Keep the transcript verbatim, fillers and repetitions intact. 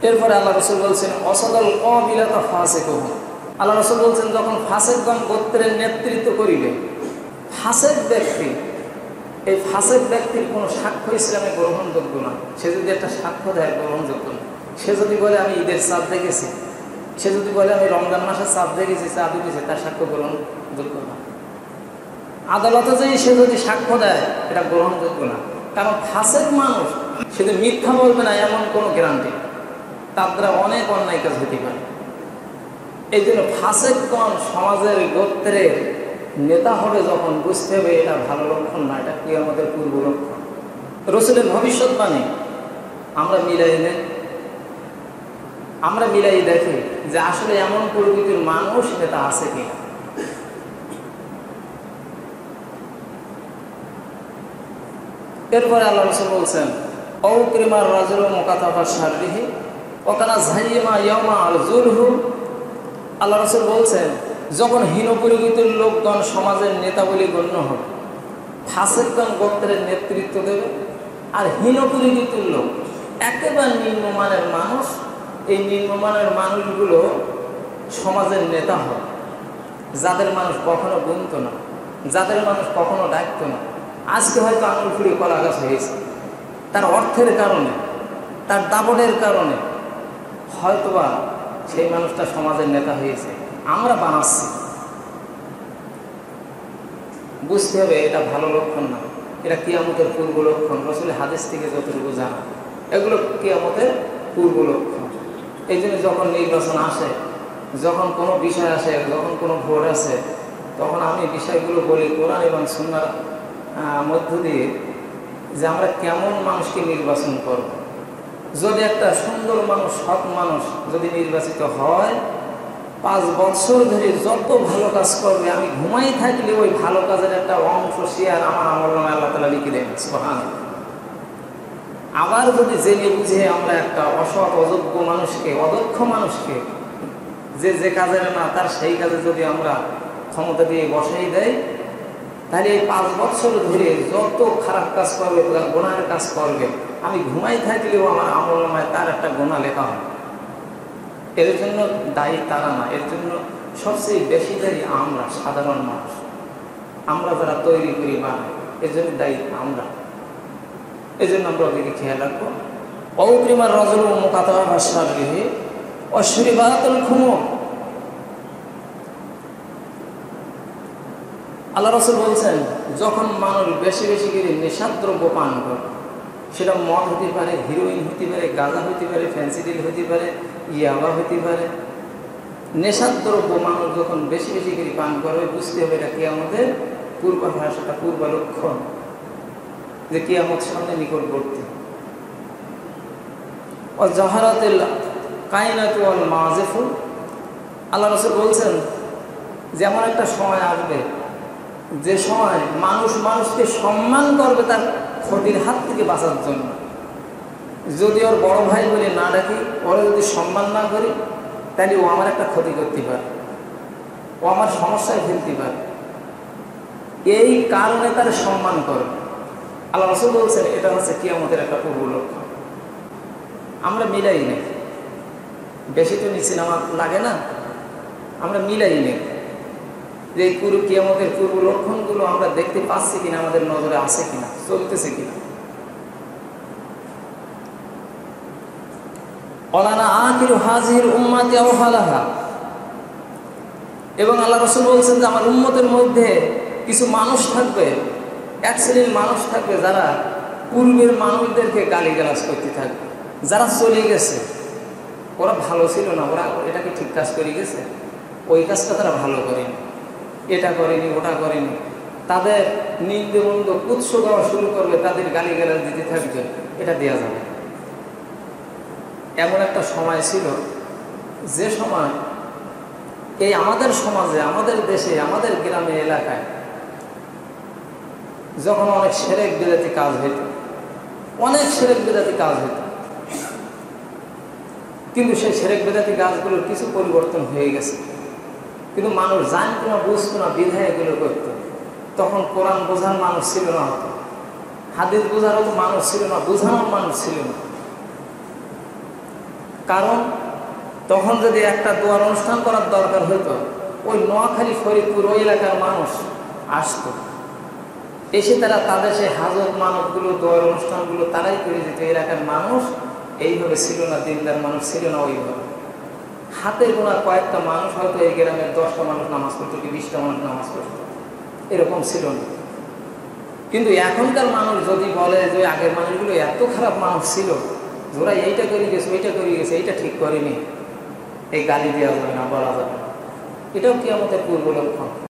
এরপরে আল্লাহ রসুল বলছেন অসদল কবিলাতা ফাসেক। আল্লাহ রসুল বলছেন যখন ফাসেকগণ গোত্রের নেতৃত্ব করিবে, ফাসেক ব্যক্তি, এই ফাসেক ব্যক্তির কোনো সাক্ষ্য ইসলামে গ্রহণযোগ্য না। সে যদি একটা সাক্ষ্য দেয় গ্রহণযোগ্য না। সে যদি বলে আমি ঈদের চাঁদ দেখেছি, সে যদি বলে আমি রমজান মাসের চাঁদ দেখেছি, চাঁদ উঠেছে, তার সাক্ষ্য গ্রহণযোগ্য না। আদালতে যে সে যদি সাক্ষ্য দেয় এটা গ্রহণযোগ্য না। কারণ ফাসেক মানুষ সে যদি মিথ্যা বলবে না এমন কোনো গ্যারান্টি, তার দ্বারা অনেক অন্যায় কাজ হতে পারে। এই জন্য ফাসেকগণ সমাজের গোত্রের নেতা হবে যখন বুঝতে হবে এটা ভালো লক্ষণ না, এটা কিয়ামতের পূর্ব লক্ষণ। রসুলের ভবিষ্যৎবাণী আমরা মিলাই নেই, আমরা মিলাই দেখি যে আসলে এমন প্রকৃতির মানুষ নেতা আছে কি। এরপরে আল্লাহ রসুল বলছেন অউক্রিমার রাজুল মোকাতাফা শাররিহি ওকানা ঝাইমা ইয়ামা আর জুলহু। আল্লাহ রসুল বলছেন যখন হীন পরিচিতির লোকগণ সমাজের নেতা বলে গণ্য হবে, ফাসেকগণ গোত্রের নেতৃত্ব দেবে, আর হীন পরিচিতির লোক একেবারে নিম্নমানের মানুষ, এই নিম্নমানের মানুষগুলো সমাজের নেতা হবে, যাদের মানুষ কখনো গুনত না, যাদের মানুষ কখনো ডাকত না। আজকে হয়তো আঙুল ফুড়ি কলা গাছ হয়েছে, তার অর্থের কারণে, তার দাবনের কারণে হয়তোবা সেই মানুষটা সমাজের নেতা হয়েছে। আমরা বানাচ্ছি, বুঝতে হবে এটা ভালো লক্ষণ না, এটা কিয়ামতের পূর্ব লক্ষণ। রসুল হাদিস থেকে যতটুকু জানা এগুলো কিয়ামতের পূর্ব লক্ষণ। এই জন্য যখন নির্বাচন আসে, যখন কোনো বিষয় আসে, যখন কোনো ভোট আসে, তখন আমি বিষয়গুলো বলি কোরআন এবং সুন্নাহর মধ্য দিয়ে যে আমরা কেমন মানুষকে নির্বাচন করব। যদি একটা সুন্দর মানুষ, সৎ মানুষ যদি নির্বাচিত হয়, পাঁচ বছর ধরে যত ভালো কাজ করবে, আমি ঘুমাই থাকলে ওই ভালো কাজের একটা অংশ শেয়ার আমার আমলনামায় আল্লাহ তাআলা লিখে দেন। সুবহানাল্লাহ। আবার যদি জেনে বুঝে আমরা একটা অসৎ অযোগ্য মানুষকে, অদক্ষ মানুষকে, যে যে কাজের না তার সেই কাজে যদি আমরা ক্ষমতা দিয়ে বসাই দেয়, তাহলে এই পাঁচ বছর ধরে যত খারাপ কাজ করবে, গুনাহের কাজ করবে, আমি ঘুমাই থাকলেও আমার আমলনামায় তার একটা গুনাহ লেখা হয়। এর জন্য দায়ী তারা না, এর জন্য সবচেয়ে বেশি দায়ী আমরা সাধারণ মানুষ, আমরা যারা তৈরি করি বানাই, এর জন্য দায়ী আমরা। এই জন্য আমরা ওদেরকে খেয়াল রাখবো। অউক্রিমার রাজুল মুকাতাফা শাররিহি অশরিবাতুল খুমুর। আল্লাহ রসুল বলছেন যখন মানুষ বেশি বেশি করে নেশাদ্রব্য পান করে, সেটা মদ হতে পারে, হিরোইন হতে পারে, গাঁজা হতে পারে, ফ্যান্সিডিল হতে পারে, ইয়াবা হতে পারে, নেশাদ্রব্য মানুষ যখন বেশি বেশি করে পান করবে, বুঝতে হবে এটা কিয়ামতের পূর্বাভাস, একটা পূর্ব লক্ষণ যে কিয়ামত সামনে নিকটবর্তী। ও জাহারাতিল কায়নাতু ওয়াল মাযিফু। আল্লাহ রাসূল বলছেন যেমন একটা সময় আসবে যে সময় মানুষ মানুষকে সম্মান করবে তার ক্ষতির হাত থেকে বাঁচার জন্য। যদি ওর বড় ভাই বলে না ডাকি, ওরা যদি সম্মান না করি, তাহলে ও আমার একটা ক্ষতি করতে পারে, ও আমার সমস্যায় ফেলতে পারে, এই কারণে তার সম্মান করবে। আল্লাহ রাসূল বলছেন এটা হচ্ছে কিয়ামতের একটা পূর্ব লক্ষণ। আমরা মিলাই নেই, বেশি তো নিচে নামা লাগে না, আমরা মিলাই নেই যে এই পুরো কিয়ামতের পূর্ব লক্ষণগুলো আমরা দেখতে পাচ্ছি কিনা, আমাদের নজরে আসে কিনা, চলতেছে কিনা। ওয়ালানা আখিরু হাযিহিল উম্মাতি আওহালাহা। এবং আল্লাহ রাসূল বলছেন যে আমার উম্মতের মধ্যে কিছু মানুষ থাকবে, এক শ্রেণীর মানুষ থাকবে যারা পূর্বের মানুষদেরকে গালিগালাজ করতে থাকবে, যারা চলে গেছে, ওরা ভালো ছিল না, ওরা এটাকে ঠিক কাজ করে গেছে, ওই কাজটা তারা ভালো করেনি, এটা করেনি, ওটা করেনি, তাদের নিন্দে মন্দ কুৎস দেওয়া শুরু করবে, তাদের গালিগালাজ দিতে থাকবে, এটা দেওয়া যাবে। এমন একটা সময় ছিল যে সময় এই আমাদের সমাজে, আমাদের দেশে, আমাদের গ্রামে, এলাকায় যখন অনেক শিরক বিদআতি কাজ হইত, অনেক শিরক বিদআতি কাজ হইত, কিন্তু সেই শিরক বিদআতি কাজগুলোর কিছু পরিবর্তন হয়ে গেছে, কিন্তু মানুষ জানত না, বুঝতো না, বিধায় এগুলো করতো। তখন কোরআন বোঝার মানুষ ছিল না, হতো হাদিস বোঝারও মানুষ ছিল না, বোঝানোর মানুষ ছিল না। কারণ তখন যদি একটা দোয়ার অনুষ্ঠান করার দরকার হইতো, ওই নোয়াখালী ফরিদপুর ওই এলাকার মানুষ আসতো, এসে তারা তাদের সেই হাজত মানবগুলো দোয়ার অনুষ্ঠানগুলো তারাই করে দিত। এলাকার মানুষ এইভাবে ছিল না, দিনদার মানুষ ছিল না ওইভাবে। হাতে গোনা কয়েকটা মানুষ হয়তো এই গ্রামের দশটা মানুষ নামাজ পড়তো কি বিশটা মানুষ নামাজ পড়তো, এরকম ছিল না। কিন্তু এখনকার মানুষ যদি বলে যে আগের মানুষগুলো এত খারাপ মানুষ ছিল, ওরা এইটা করে গেছে ওইটা করে গেছে, এইটা ঠিক করেনি, এই গালি দেওয়া যাবে না, বলা যাবে না, এটাও কিয়ামতের পূর্ব লক্ষণ।